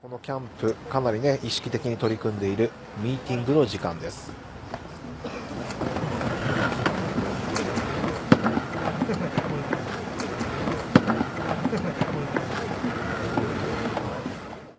このキャンプ、かなりね、意識的に取り組んでいるミーティングの時間です。